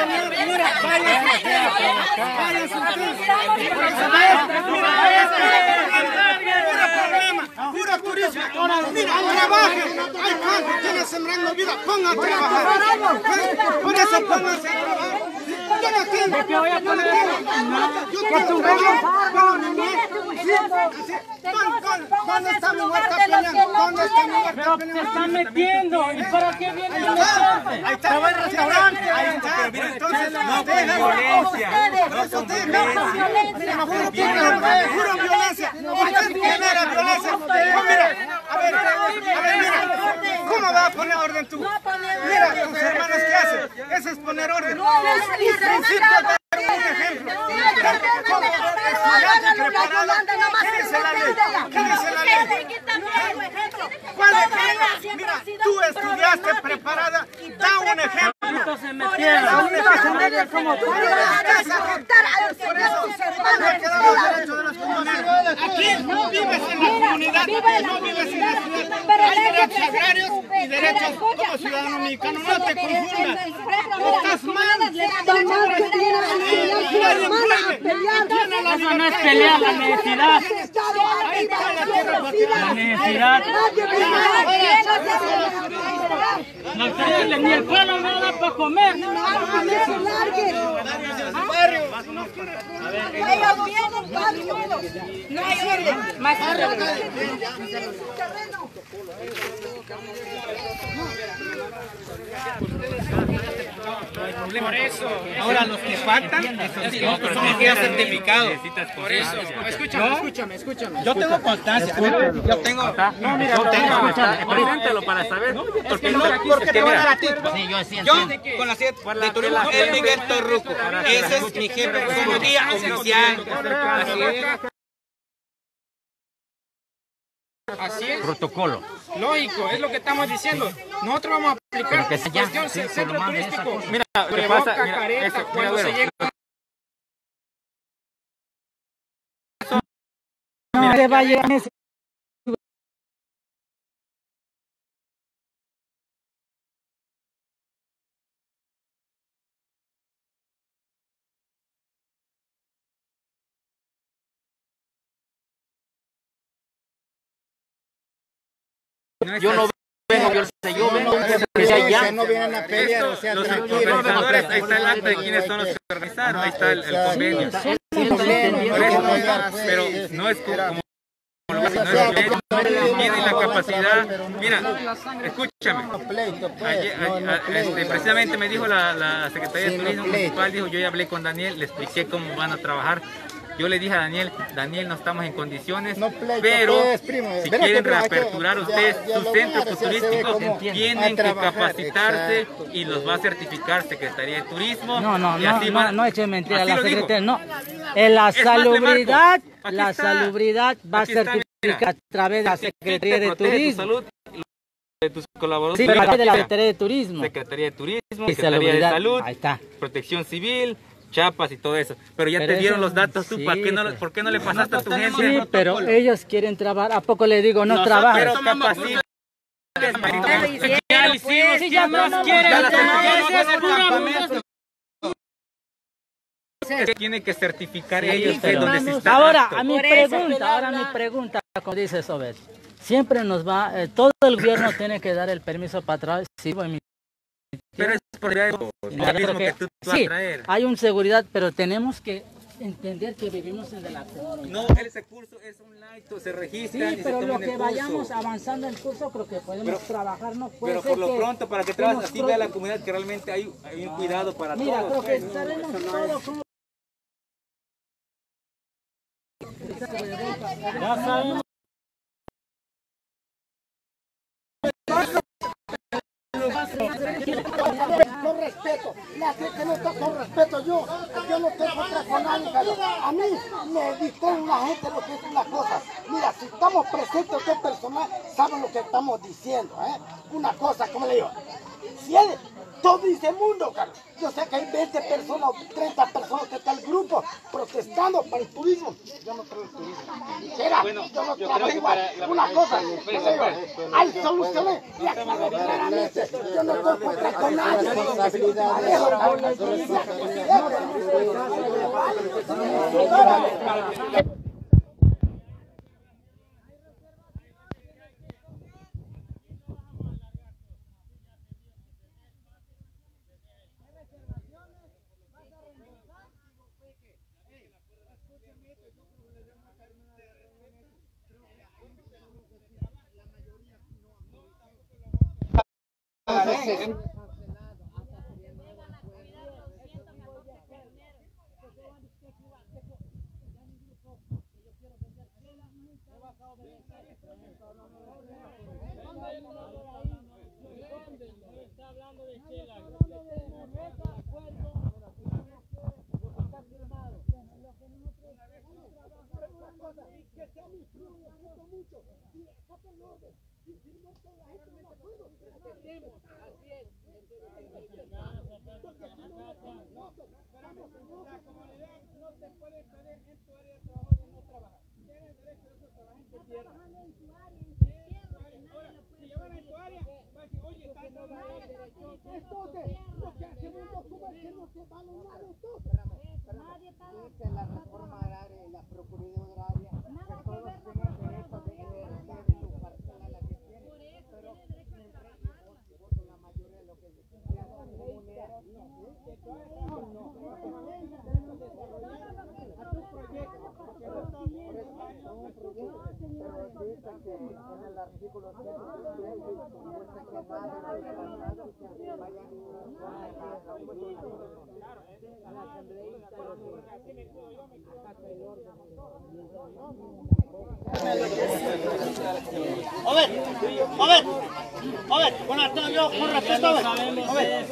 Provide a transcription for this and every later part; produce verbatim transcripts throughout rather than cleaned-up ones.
Mira, váyanse ustedes. Puro turismo. Mira, trabajen. Hay gente, tiene sembrando vida. Pongan a trabajar. Por eso pónganse a trabajar. Yo no tengo. ¿Qué voy a poner? Yo tengo trabajo. ¿Dónde está mi huerta peleando? ¿Dónde está mi huerta Pero peleando? te están metiendo. ¿Y para qué viene la gente? Ahí está. Va al restaurante. Ahí está. Pero entonces no con violencia. No con violencia. Pura violencia. Usted genera violencia. Mira, a ver, a ver, mira. ¿Cómo va a poner orden tú? Mira, tus hermanos, ¿qué hacen? Eso es poner orden. Un ejemplo. Estudiante preparado. ¿Qué dice la ley? ¿Qué dice la ley? ¿Cuál ejemplo? Mira, tú estudiaste preparada. Da un ejemplo. Se metieron. Da un ejemplo. Como tú no vas a afectar a los derechos de las comunidades. Aquí no vives en la comunidad, no vives en la ciudad. Hay derechos agrarios y derechos como ciudadano mexicano. No te confundas. Estás mal. Eso no es pelear, la necesidad. La necesidad. No, ni el pueblo me da para comer. Ellos vienen, van todos. No hay orden. Más Por eso. Ahora los que faltan, esos sí, son que certificados. Por eso. Escúchame, escúchame, escúchame. Yo tengo constancia. Yo tengo. No, mira, yo tengo. Preséntelo para saber. Porque no, porque te voy a dar a ti. Yo con la siete de turismo, el Miguel Torruco. Ese es mi jefe como guía oficial. Así es. Así es. Protocolo. Lógico, es lo que estamos diciendo. Nosotros vamos a aplicar que sea cuestión sí, centro turístico. Mira, lo que Preboca, pasa, mira, careta, eso, mira, cuando bueno, se llega. No se va a llegar ese. yo no vengo violencia, yo vengo que sea ya. No vienen a pelear, o sea, Los tranquilos. organizadores, ahí está el acta de quiénes son los que organizaron, ahí está el, el convenio. Por eso, pero no es como no tienen la capacidad. Mira, escúchame. Ayer, ayer, este, precisamente me dijo la, la Secretaría de Turismo Municipal, dijo, yo ya hablé con Daniel, le expliqué cómo van a trabajar. Yo le dije a Daniel, Daniel, no estamos en condiciones, pero si quieren reaperturar ustedes sus centros turísticos, tienen que capacitarse y los va a certificar Secretaría de Turismo. No, no, y no, así no, van, no eche mentira, así la lo digo. secretaria, no. En la Es más, le salubridad, marco. Aquí la está. salubridad va a Aquí está, certificar mira. a través de la Secretaría de Protege tu Turismo. salud, de tus colaboradores. Sí, pero a través de la Secretaría de Turismo. Secretaría de Turismo, Y Secretaría de salubridad, Salud, ahí está. Protección Civil, Chiapas y todo eso. Pero ya Pero te dieron eso- los datos tú, sí, ¿para qué no, pues. ¿por qué no le pasaste a tu gente? Sí, pero ellos quieren trabajar. ¿A poco le digo no Nosotros trabajas? capacita. Ya lo hicimos, sí, ya más quieren. Ya la Tienen que certificar ellos que donde se está Ahora, apto. a mi Por eso, pregunta, ahora mi pregunta, como dice Sobel, siempre nos va, eh, todo el gobierno tiene que dar el permiso para atrás. Sí, voy, mi- Pero es por el Yo mismo creo que que- tú vas sí, a traer. hay una seguridad, pero tenemos que entender que vivimos en la comunidad. No, ese curso es un laito, se registran Sí, y se pero lo toman el que vayamos curso. avanzando en el curso, creo que podemos trabajar, no puede Pero ser por lo que- pronto, para que que trabajes nos así, pro- vea la comunidad que realmente hay, hay un cuidado para Mira, todos. creo que sabemos todo cómo... Ya sabemos. Con respeto, la gente no está con respeto. Yo, yo no tengo otra con nadie, pero a mí me distrae la gente lo que es las cosas. Mira, si estamos presentes, usted personal sabe lo que estamos diciendo, ¿eh? Una cosa, como le digo, si él todo dice mundo, Carlos. Yo sé que hay veinte personas o treinta personas que está el grupo protestando para el turismo. Yo no creo el turismo. Era, Bueno, yo no yo trabajo creo que igual. para la- Una cosa, Espera, yo digo, espera. hay soluciones y aclaro claramente. Yo no estoy contra con nadie. La reforma agraria y la procuraduría agraria, que todos tienen derecho de ejercer su parcela la que tienen, pero la mayoría de lo que se en el artículo A ver, a ver, a ver, bueno, yo con respeto, a ver, a ver. A ver,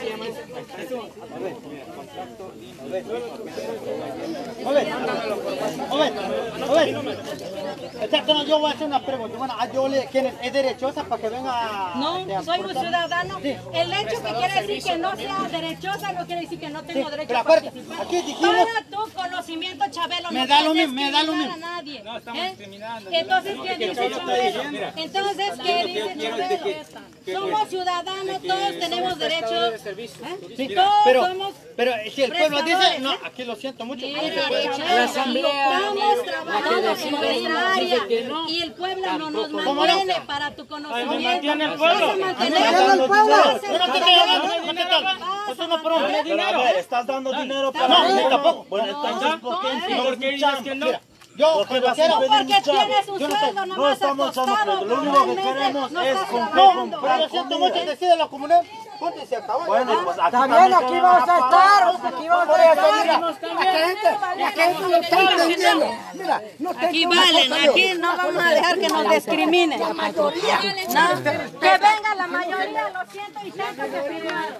a ver, a ver, a ver. Exacto, yo voy a hacer una pregunta. Bueno, yo le quieren, es derechosa para que venga. No, soy un ciudadano. Sí. El hecho que quiere decir que no sea derechosa no quiere decir que no tengo Sí, derecho pero a acuérdate, participar. aquí dijimos- Para tu conocimiento, Chabelo, Me no da lo puedes mismo, me da lo discriminar mismo. a nadie. No, estamos ¿eh? discriminando. Entonces, No, ¿qué es que dice yo estoy Chabelo? diciendo. Entonces, Yo ¿qué lo que dice quiero es de Chabelo? que- que- Somos ciudadanos, todos tenemos derechos. Sí, Todos pero, somos pero si el pueblo dice, prestadores, no, ¿eh? aquí lo siento mucho. Mira, aquí se puede- Chabelo, La asamblea estamos trabajando decide por nuestra dice área que no, y el pueblo no nos ¿Cómo no? mantiene para tu conocimiento. mantiene el pueblo. Vas a mantener mantiene el al pueblo. Vas a Yo no te mantener- estoy hablando, no te estoy hablando. Eso no es problema. Pero a ver, estás dando dinero para... No, ni tampoco. Bueno, entonces, ¿por qué no, encima ¿por qué es dices chamba? que no? Mira, yo ¿Por qué cuando vas a quiero... pedir Porque un chamba? tienes un Yo no sueldo te- nomás no estamos echando acostado, pleito, lo único que realmente queremos no es estás comprar, trabajando. Pero lo siento mucho, decide la comunidad. Ponte se acabó. Bueno, pues aquí Está bien, también aquí quieren vamos a apagar. estar, aquí vamos Por a eso, estar. mira, La gente, la gente no está entendiendo. Mira, no te Aquí entiendo una valen, cosa yo. aquí no vamos a dejar que nos discriminen. La mayoría. No, que venga la mayoría, lo siento y tengo que firmar.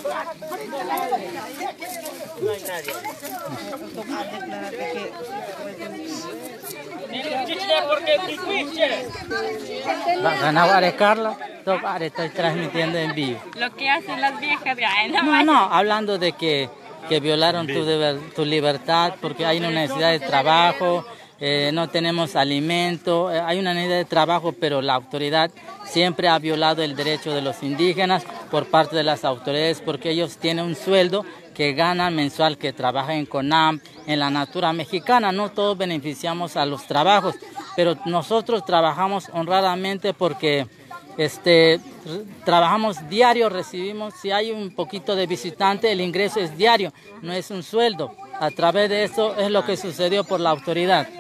Ganaba Carla, ahora estoy transmitiendo en vivo. Lo que hacen las viejas, ay, no, No, no, hablando de que, que violaron tu, deber- tu libertad porque hay una necesidad de trabajo, eh, no tenemos alimento, eh, hay una necesidad de trabajo, pero la autoridad siempre ha violado el derecho de los indígenas por parte de las autoridades porque ellos tienen un sueldo que ganan mensual, que trabajan en CONAM, en la Natura Mexicana. No todos beneficiamos a los trabajos, pero nosotros trabajamos honradamente porque este, r- trabajamos diario, recibimos, si hay un poquito de visitante, el ingreso es diario, no es un sueldo. A través de eso es lo que sucedió por la autoridad.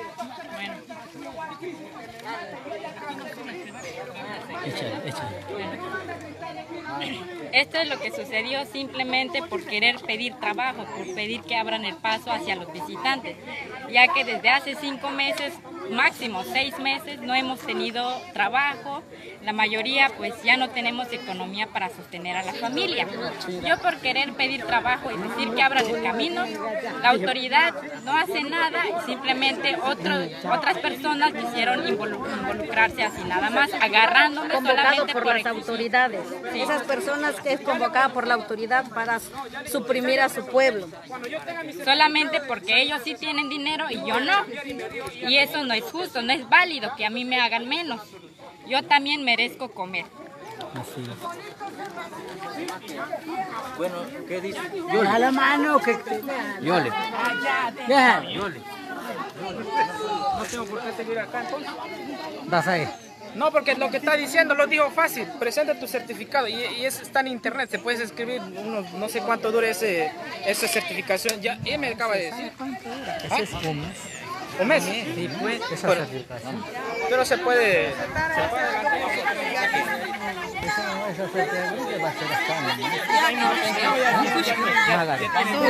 Échale, échale. Esto es lo que sucedió simplemente por querer pedir trabajo, por pedir que abran el paso hacia los visitantes, ya que desde hace cinco meses máximo seis meses no hemos tenido trabajo, la mayoría pues ya no tenemos economía para sostener a la familia. Yo por querer pedir trabajo y decir que abran el camino, la autoridad no hace nada y simplemente otro, otras personas quisieron involu- involucrarse así nada más, agarrándome Convocado solamente por por las existir. autoridades. Sí. Esas personas que es convocada por la autoridad para suprimir a su pueblo. Solamente porque ellos sí tienen dinero y yo no. Y eso no es justo, no es válido que a mí me hagan menos. Yo también merezco comer. Así es. Bueno, ¿qué dice? A la mano que... Yole. Deja. Yole. No tengo por qué seguir acá entonces. Das ahí. No, porque lo que está diciendo lo dijo fácil. Presenta tu certificado y, y eso está en internet. Se puede escribir unos, no sé cuánto dura ese, esa certificación. Ya él me acaba de decir. Ese es un mes. ¿Un mes? Sí, pues, esa Pero, certificación. pero se puede. Se puede Esa, esa certificación va a ser acá, ¿no? Hágale.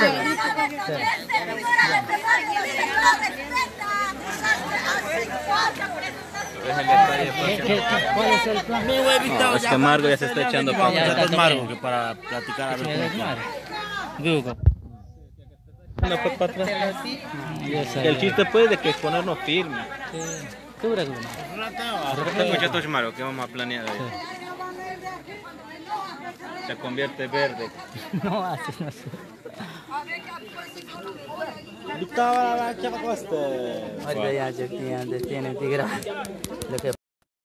¿Qué- qué- ¿Cuál es el plan? No, es que Margo ya se está echando para Ya está Margo que para platicar a ver cómo está. Google. No, pues para atrás. Yo sé. El chiste pues de que ponernos firme. ¿Qué hora es? Escucha tú, Margo, que vamos a planear ahí. Se convierte verde. No, así no sé. Ahorita ya, ya, Ahorita ya, ya tiene, tiene tigre. Lo que